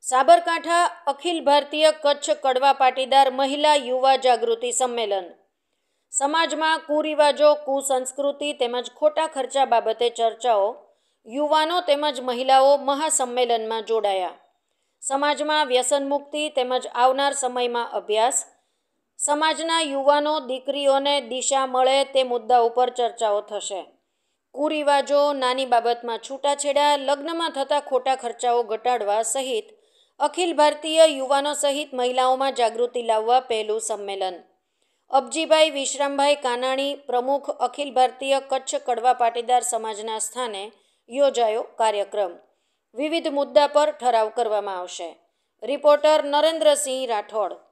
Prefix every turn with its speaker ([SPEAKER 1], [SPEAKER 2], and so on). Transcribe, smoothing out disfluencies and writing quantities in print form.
[SPEAKER 1] સાબરકાંઠા અખિલ ભારતીય કચ્છ કડવા પાટીદાર મહિલા યુવા જાગૃતિ સંમેલન. સમાજમાં કુરિવાજો, કુસંસ્કૃતિ તેમજ ખોટા ખર્ચા બાબતે ચર્ચાઓ. યુવાનો તેમજ મહિલાઓ મહાસંમેલનમાં જોડાયા. સમાજમાં વ્યસન મુક્તિ તેમજ આવનાર સમયમાં અભ્યાસ. સમાજના યુવાનો દીકરીઓને દિશા મળે તે મુદ્દા ઉપર ચર્ચાઓ થશે. કુરિવાજો, નાની બાબતમાં છૂટાછેડા, લગ્નમાં થતા ખોટા ખર્ચાઓ ઘટાડવા સહિત અખિલ ભારતીય યુવાનો સહિત મહિલાઓમાં જાગૃતિ લાવવા પહેલું સંમેલન. અબજીભાઈ વિશ્રામભાઈ કાનાણી, પ્રમુખ, અખિલ ભારતીય કચ્છ કડવા પાટીદાર સમાજના સ્થાને યોજાયો કાર્યક્રમ. વિવિધ મુદ્દા પર ઠરાવ કરવામાં આવશે. રિપોર્ટર નરેન્દ્રસિંહ રાઠોડ.